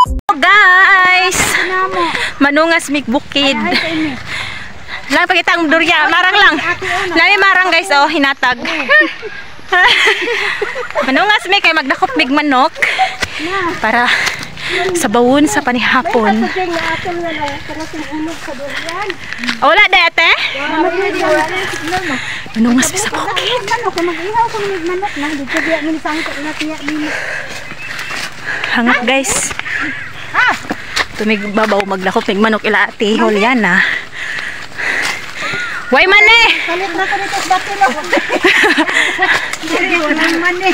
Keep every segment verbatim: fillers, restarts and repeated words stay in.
Guys, manungas mig bukid. Lang pakita ang durya, marang lang. Nami marang guys, oh, hinatag. Manungas mig kay magdakop mig manok para sa bawon sa panihapon. Wala da ate? Manungas mi sa bukid. Hangat guys. Tumig babaw magdakop mig manok ila ate Juliana. Way man eh! Kalit na kalit at dati lang. Walang man eh.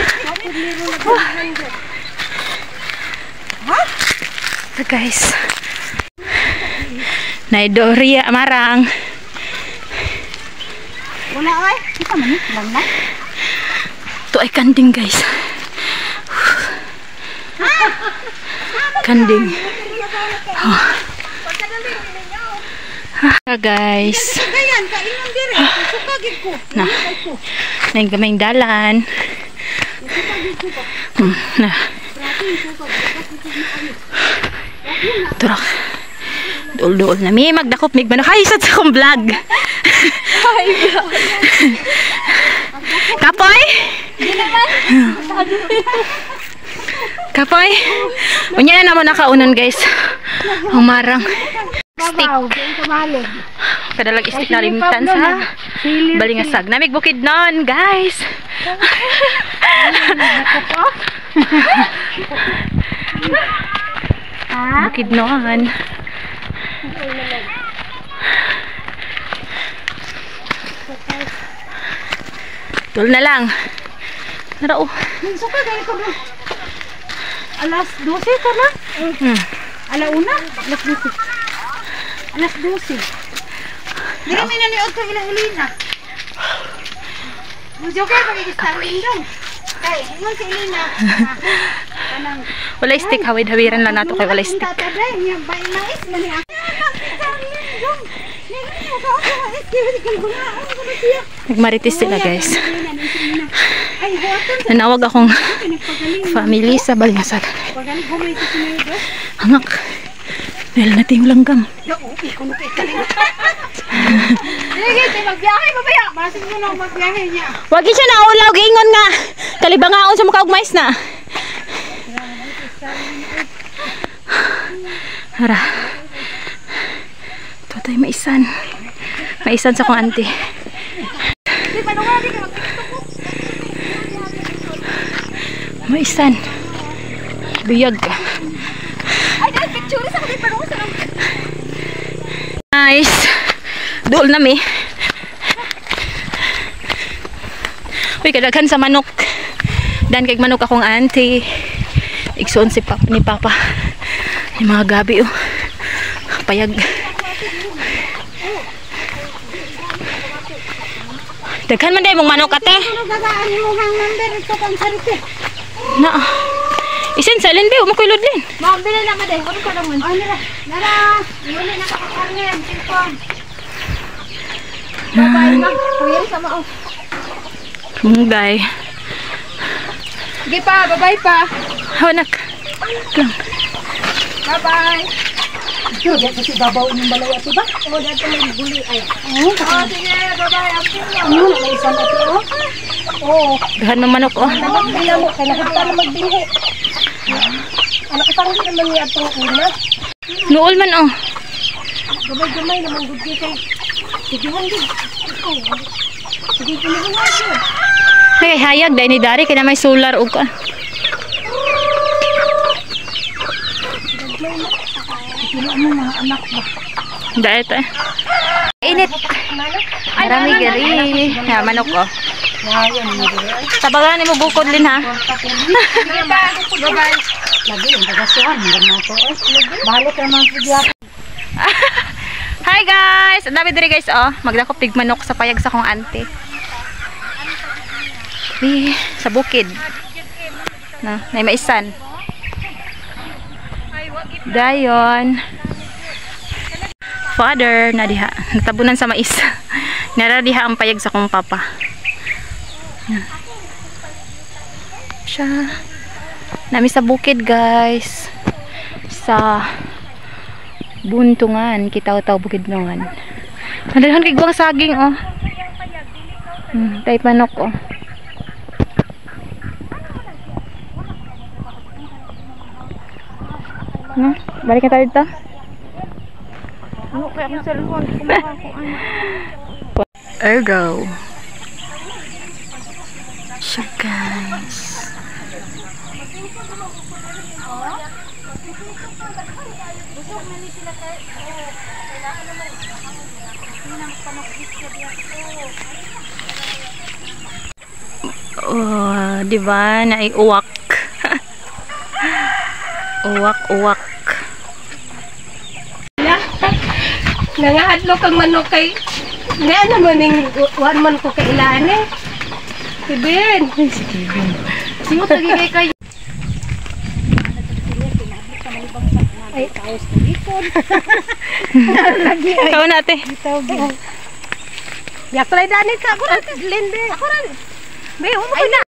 So guys. Naidoria marang. Wala ay. Kita man eh. Lang na. Ito ay kanding guys. Kanding. Oh. Ah, guys. Nah, nang gamay dalan. Hmm, nah. Turak. Dul-dul na mi magdakop mig manok. Hay sa akong vlog. Kapoy? Kapoy? Unya na naman nakaunan guys. Ang marang. Stick. Kadalag stick na limitan sa balingasag. Namig bukid non, guys. Bukid non. Tul na lang. Narao. Suka gani ko. Alas dose ka na? Hmm. Alauna? Alas dose. Alas dose. Dili mi na ni Otto ila-ilina. Mujo kay pagkikistarling daw. Kay ingon si Ilina. Kanang wala stick hawid-hawiran lang nato kay wala stick. Tataday niya bay mais man ni ako. Nagmarites sila guys. Nanawag akong family sa balingasag. Hangak. Dahil natin yung langgam. Wag siya na ulaw. Gingon nga. Kalibangaon sa mukha og mais na. Hara. Totoy maisan. Maisan sa kong auntie. Maisan. Biyag ka. Nice. Dool na mi. Uy, kadaghan sa manok. Dan kay manok akong auntie. Igsoon si papa, ni papa. Yung mga gabi oh. Payag. Daghan man day mong manok ate. Na. Isen sa Ellen Beo, makulod din. Mabili na maday, ano ka naman? Ano na? Nara, muli na kakakarne ang silpon. Bye-bye na, kuya sama o. Munggay. Sige pa, bye-bye pa. Hawanak. Lang. Bye-bye. Ito, dyan kasi babaw yung balay ato ba? O, dito may buli ay. Oo, O, sige, bye-bye. ano, may isang ato o. Oo. Daghan ng manok oh. Nagbila mo, kaya nakita na magbinhi. Anak isang hindi naman niya itong una. Nuol man oh. Gamay-gamay naman good kay. Sige hindi. Sige kinihin na yun. Hey, hayag dahil ni Dari kaya may solar o ka. Sila mo mga anak ba? Dahil ito eh. Init. Marami gari. Ha, manok oh. Ngayon, Tabagan ni mo bukod din ha. Sige pa, bye-bye. lagi yung bagasuhan. Hanggang na ito eh. Balik naman po diya. Hi guys! Ang dami diri guys oh. Magdakop pig manok sa payag sa kong auntie. Eh, sa bukid. Na, nay maisan. Dayon. Father na diha. Natabunan sa mais. Nara diha ang payag sa kong papa. Siya. Nami sa bukid guys. sa Buntungan, Kitaw-Taw, Bukidnongan. Nadahan kay guwang saging oh. Hmm, tay manok oh. Nah, balik na tayo dito. Ano kaya ang cellphone? Kumaha ko ano. Ergo. Siya guys. Oh, di ba? Naiuwak. Uwak, uwak. Nangahadlo kang manok kay nga naman ning one man ko kay ilaan eh. Si Ben. Si Kevin. Sino tagi kay kayo? Ay, kaos na dikon. Lagi ay. Ikaw natin. Yaklay dani ka ako na lende. Ako na. Be, huwag mo na.